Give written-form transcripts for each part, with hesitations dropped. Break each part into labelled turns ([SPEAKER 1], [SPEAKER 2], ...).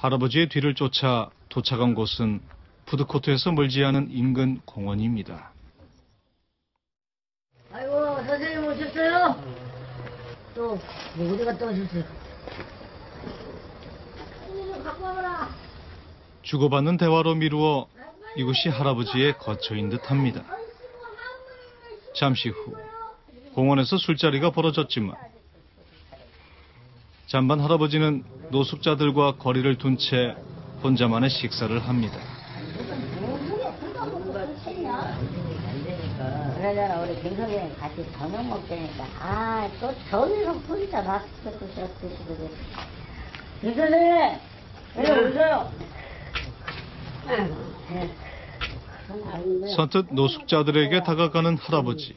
[SPEAKER 1] 할아버지의 뒤를 쫓아 도착한 곳은 푸드코트에서 멀지 않은 인근 공원입니다.
[SPEAKER 2] 아이고, 선생님 오셨어요? 또 어디 갔다 오셨어요? 갖고 와봐라.
[SPEAKER 1] 주고받는 대화로 미루어 이곳이 할아버지의 거처인 듯합니다. 잠시 후 공원에서 술자리가 벌어졌지만 잔반 할아버지는 노숙자들과 거리를 둔 채 혼자만의 식사를 합니다.
[SPEAKER 2] 그러잖아, 우리 김석이랑 같이 저녁 먹자니까. 또 저기서 혼자 맛있게 드시거든. 김선생님, 여기 오세요.
[SPEAKER 1] 선뜻 노숙자들에게 다가가는 할아버지.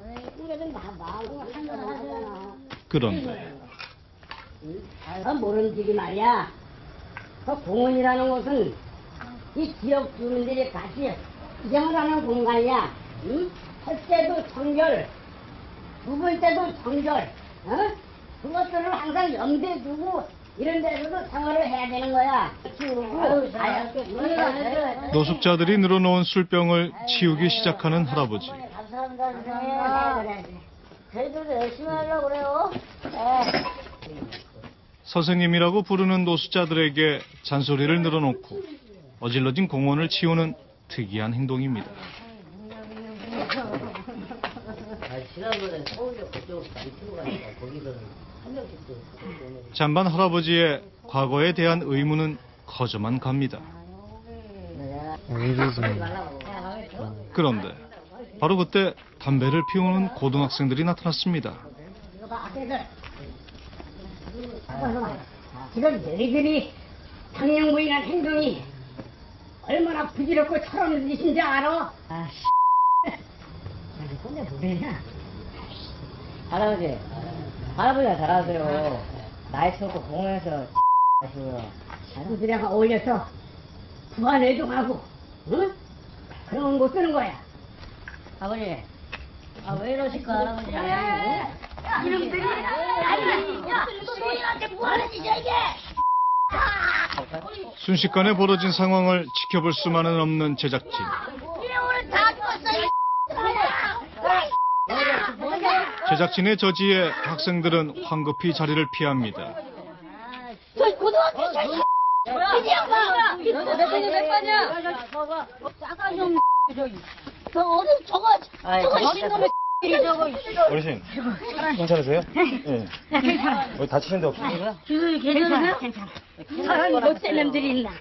[SPEAKER 1] 그런데
[SPEAKER 2] 모르는 집이 말이야. 그 공원이라는 곳은 이 지역 주민들이 같이 생활하는 공간이야. 응? 첫째도 정결, 두 번째도 정결. 그것들을 항상 염두에 두고 이런 데서도 생활을 해야 되는 거야.
[SPEAKER 1] 노숙자들이 늘어놓은 술병을 치우기 시작하는 할아버지.
[SPEAKER 2] 감사합니다, 선생님. 저희들도 열심히 하려고 그래요.
[SPEAKER 1] 선생님이라고 부르는 노숙자들에게 잔소리를 늘어놓고 어질러진 공원을 치우는 특이한 행동입니다.
[SPEAKER 2] 지난번에 서울역 그쪽 밑으로 가니까 거기서는 한 명씩
[SPEAKER 1] 잔반 할아버지의 과거에 대한 의문은 커져만 갑니다. 그런데 바로 그때 담배를 피우는 고등학생들이 나타났습니다.
[SPEAKER 2] 지금 너희들이 상영부인한 행동이 얼마나 부질없고 철없는 짓인지 알아? 근데 뭐래냐? 할아버지가 잘하세요. 나이 먹고 공원에서 하시고요. 사람들이랑 어울려서 부안해동하고, 응? 그런 거 못 쓰는 거야. 아버지, 왜 이러실까, 할아버지? 이놈들이, 소인한테 뭐하는 짓이야, 이게?
[SPEAKER 1] 순식간에 벌어진 상황을 지켜볼 수만은 없는 제작진.
[SPEAKER 2] 오늘 다 죽었어,
[SPEAKER 1] 제작진의 저지에 학생들은 황급히 자리를 피합니다.
[SPEAKER 2] 저희 고등학교 이 양반! 대표님 몇 반이야? 싸가 좀 저기 어디 저거 신놈의 저거
[SPEAKER 3] 어르신, 괜찮으세요? 네. 괜찮아. 다치신 데 없으세요?
[SPEAKER 2] 괜찮으세요? 사람이 못된 놈들이 있나?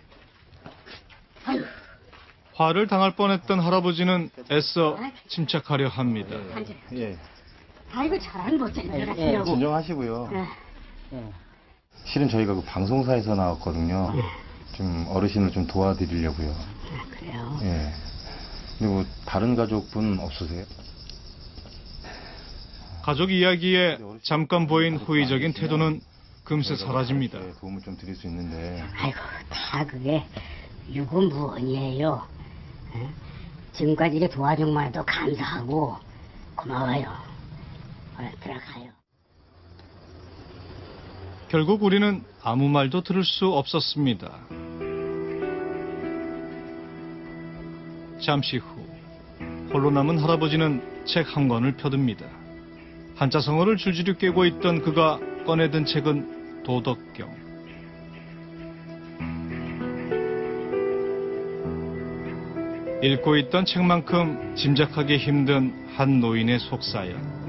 [SPEAKER 1] 화를 당할 뻔했던 할아버지는 애써 침착하려 합니다.
[SPEAKER 3] 예.
[SPEAKER 2] 아이고 잘하는 못된 놈들
[SPEAKER 3] 진정하시고요. 실은 저희가 그 방송사에서 나왔거든요. 좀 어르신을 좀 도와드리려고요.
[SPEAKER 2] 그래요?
[SPEAKER 3] 예. 그리고 다른 가족분 없으세요?
[SPEAKER 1] 가족 이야기에 잠깐 보인 호의적인 태도는 금세 사라집니다.
[SPEAKER 3] 도움을 좀 드릴 수 있는데.
[SPEAKER 2] 아이고 다 그게 유구무원이에요. 지금까지 이렇게 도와준 말도 감사하고 고마워요. 얼른 들어가요.
[SPEAKER 1] 결국 우리는 아무 말도 들을 수 없었습니다. 잠시 후 홀로 남은 할아버지는 책 한 권을 펴듭니다. 한자성어를 줄줄이 꿰고 있던 그가 꺼내든 책은 도덕경. 읽고 있던 책만큼 짐작하기 힘든 한 노인의 속사연.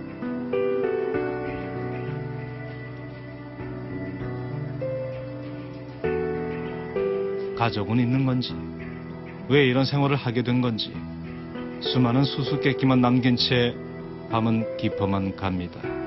[SPEAKER 1] 가족은 있는 건지, 왜 이런 생활을 하게 된 건지, 수많은 수수께끼만 남긴 채 밤은 깊어만 갑니다.